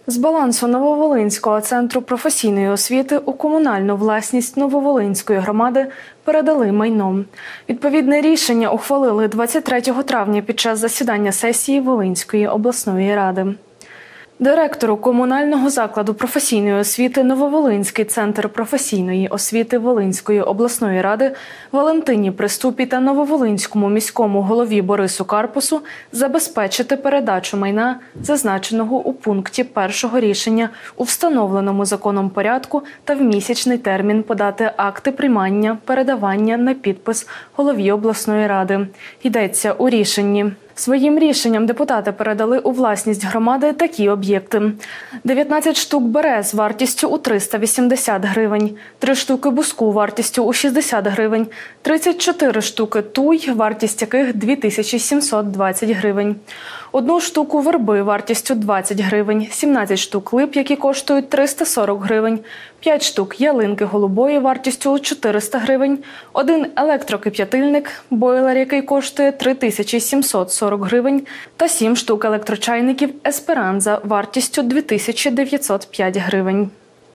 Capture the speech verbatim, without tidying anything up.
З балансу Нововолинського центру професійної освіти у комунальну власність Нововолинської громади передали майно. Відповідне рішення ухвалили двадцять третього травня під час засідання сесії Волинської обласної ради. Директору комунального закладу професійної освіти Нововолинський центр професійної освіти Волинської обласної ради Валентині Приступі та Нововолинському міському голові Борису Карпусу забезпечити передачу майна, зазначеного у пункті першого рішення, у встановленому законом порядку та в місячний термін подати акти приймання, передавання на підпис голові обласної ради. Йдеться у рішенні. Своїм рішенням депутати передали у власність громади такі об'єкти. дев'ятнадцять штук берез вартістю у триста вісімдесят гривень, три штуки буску вартістю у шістдесят гривень, тридцять чотири штуки туй, вартість яких дві тисячі сімсот двадцять гривень, одну штуку верби вартістю двадцять гривень, сімнадцять штук лип, які коштують триста сорок гривень, п'ять штук ялинки голубої вартістю чотириста гривень, один електрокип'ятильник, бойлер, який коштує три тисячі сімсот сорок гривень, та сім штук електрочайників «Есперанза» вартістю дві тисячі дев'ятсот п'ять гривень.